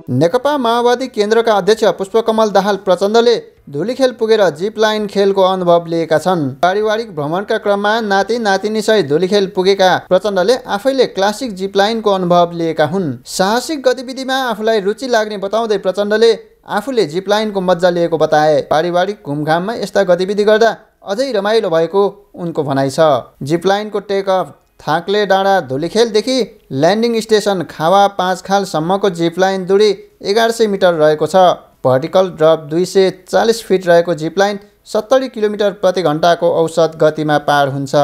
नेकपा माओवादी केन्द्रका अध्यक्ष पुष्पकमल दाहाल प्रचण्डले धुलीखेल पुगेर जिप लाइन खेलको अनुभव लिएका छन्। पारिवारिक भ्रमणका क्रममा नाति नातिनीसहित धुलीखेल पुगेका प्रचण्डले आफैले क्लासिक जिप लाइनको अनुभव लिएका हुन्। साहसिक गतिविधिमा आफूलाई रुचि लाग्ने बताउँदै प्रचण्डले आफूले जिप लाइनको मज्जा लिएको बताए। पारिवारिक घुमघाममा यस्ता गतिविधि गर्दा अझै रमाइलो भएको उनको भनाइ छ। जिप लाइनको टेक अफ थाक्ले डाँडा धुलीखेलदेखि ल्यान्डिङ स्टेसन खावा 5 खालसम्मको जिप लाइन दूरी 1100 मिटर रहेको छ। भर्टिकल ड्रप 240 फिट रहेको जिप लाइन 70 किलोमिटर प्रति घण्टाको औसत गतिमा पार हुन्छ।